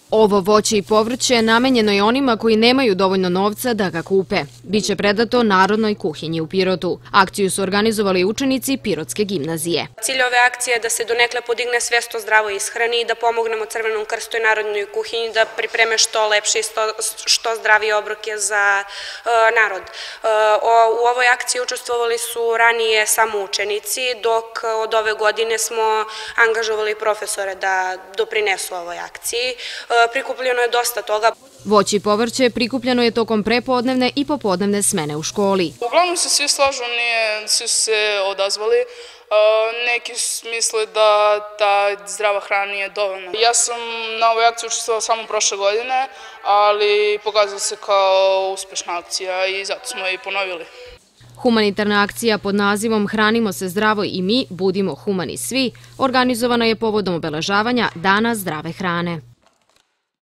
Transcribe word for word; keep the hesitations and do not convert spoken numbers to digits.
Ovo voće i povrće namenjeno je onima koji nemaju dovoljno novca da ga kupe. Biće predato Narodnoj kuhinji u Pirotu. Akciju su organizovali učenici Pirotske gimnazije. Cilj ove akcije je da se donekle podigne svest o zdravoj ishrani i da pomognemo Crvenom krstu i Narodnoj kuhinji da pripreme što lepše i što zdravije obroke za narod. U ovoj akciji učestvovali su ranije samo učenici, dok od ove godine smo angažovali profesore da doprinesu ovoj akciji. Prikupljeno je dosta toga. Voće i povrće prikupljeno je tokom prepodnevne i popodnevne smene u školi. Uglavnom se svi slažu, svi su se odazvali. Neki misle da ta zdrava hrana nije dovoljna. Ja sam na ovoj akciji učestvovala samo prošle godine, ali pokazala se kao uspešna akcija i zato smo je i ponovili. Humanitarna akcija pod nazivom Hranimo se zdravo i mi, budimo humani svi, organizovana je povodom obeležavanja Dana zdrave hrane.